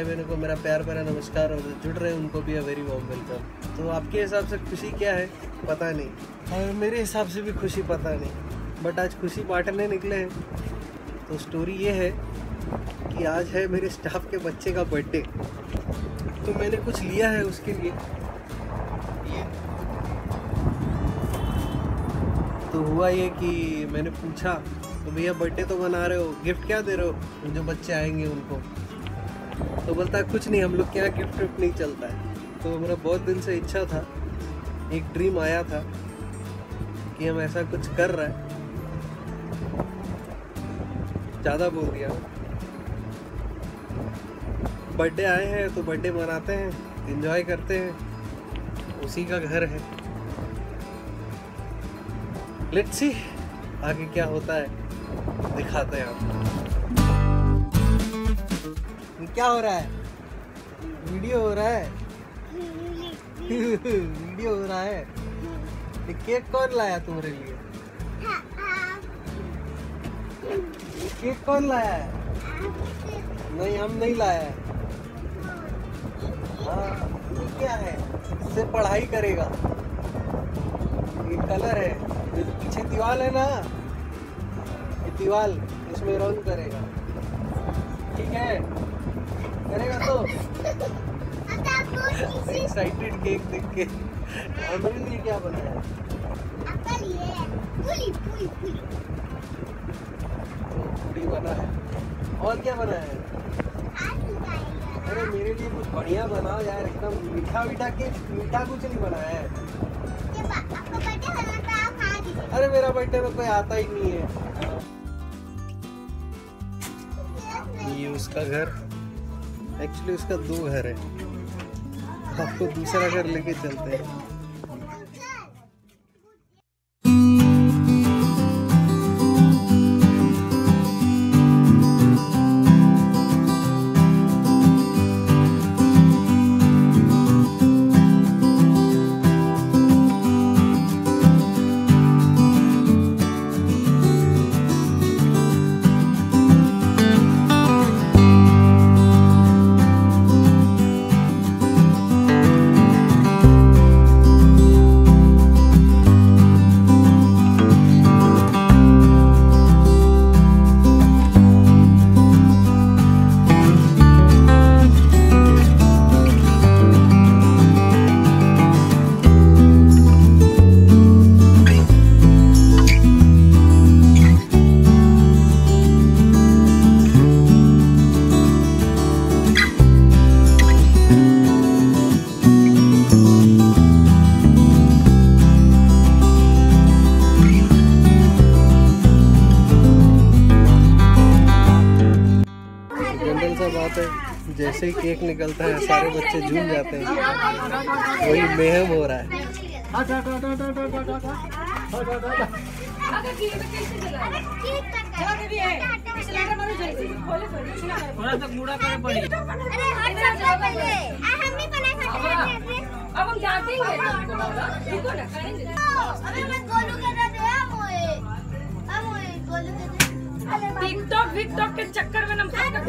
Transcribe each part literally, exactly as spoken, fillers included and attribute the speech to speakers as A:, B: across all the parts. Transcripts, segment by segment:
A: भाई बहनों को मेरा प्यार भरा नमस्कार, और जुड़ रहे हैं उनको भी वेरी वार्म वेलकम। तो आपके हिसाब से खुशी क्या है पता नहीं, और मेरे हिसाब से भी खुशी पता नहीं, बट आज खुशी बांटने निकले हैं। तो स्टोरी ये है कि आज है मेरे स्टाफ के बच्चे का बर्थडे, तो मैंने कुछ लिया है उसके लिए। ये तो हुआ ये कि मैंने पूछा तो भैया बर्थडे तो मना रहे हो, गिफ्ट क्या दे रहे हो जो बच्चे आएंगे उनको? तो बोलता है कुछ नहीं, हम लोग के यहाँ गिफ्ट विफ्ट नहीं चलता है। तो मेरा बहुत दिन से इच्छा था, एक ड्रीम आया था कि हम ऐसा कुछ कर रहे हैं। ज़्यादा बोल दिया। बर्थडे आए हैं तो बर्थडे मनाते हैं, एंजॉय करते हैं, उसी का घर है। लेट्स सी आगे क्या होता है, दिखाते हैं आपको। क्या हो रहा है? वीडियो हो रहा है वीडियो हो रहा है। ये केक कौन लाया तुम्हारे लिए? केक कौन लाया है? नहीं, हम नहीं लाया है। हाँ, ये क्या है? इससे पढ़ाई करेगा। ये कलर है, ये पीछे दीवार है ना, ये दीवार, इसमें रंग करेगा। ठीक है, करेगा तो एक्साइटेड केक देख के। और मेरे लिए क्या बनाया है? पूरी पूरी पूरी पूरी बना है। और क्या बनाया है? अरे मेरे लिए कुछ बढ़िया बनाओ यार, एकदम मीठा मीठा केक, मीठा कुछ नहीं बनाया है। अरे मेरा बर्थडे में कोई आता ही नहीं है। ये उसका घर, एक्चुअली उसका दो घर है, आपको दूसरा घर लेके चलते हैं। बात है, जैसे ही केक निकलता है सारे बच्चे झूम जाते हैं, वही मेहम हो रहा है।
B: अब हम जाते हैं। टिकटॉक विकटॉक के चक्कर में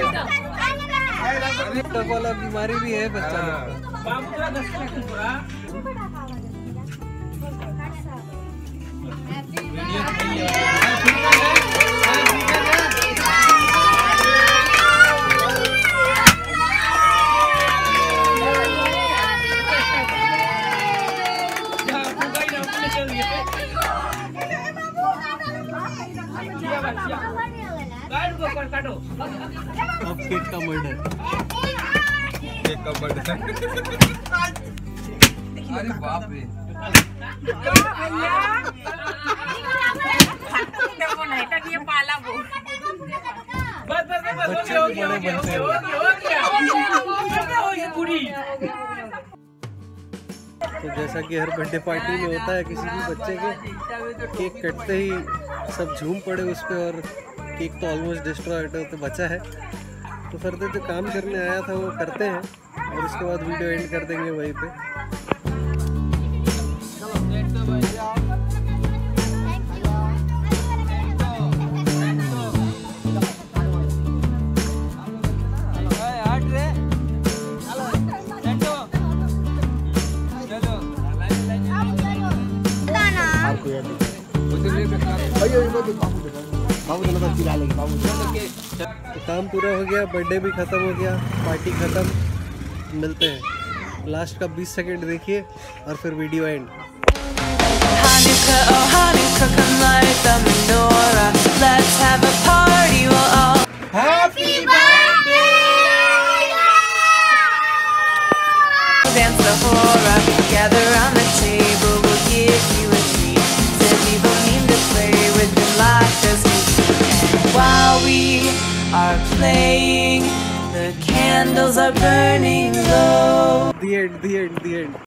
A: टिकटॉक वाला बीमारी भी है बच्चा अब केक का मर्डर,
C: केक का मर्डर। अरे बाप रे,
B: पाला वो बस बस बस
A: बच्चे भी बड़े बनते हैं। तो जैसा कि हर बर्थडे पार्टी में होता है, किसी भी बच्चे के केक कटते ही सब झूम पड़े उस पर, और केक तो ऑलमोस्ट डिस्ट्रॉयड तो बचा है। तो फर्दर जो काम करने आया था वो करते हैं, और उसके बाद वीडियो एंड कर देंगे वहीं पे। तो काम पूरा हो गया, बर्थडे भी खत्म हो गया, पार्टी खत्म। मिलते हैं, लास्ट का बीस सेकंड देखिए और फिर video end.
D: Hanukkah, oh Hanukkah, come light the menorah. Let's have a party, we'll all
A: Happy birthday!
D: dance the hora. Gather round the table, we'll give you a treat. Said people mean to play with your life as we see. And while we are playing, the candles are burning low.
A: The end, the end, the end.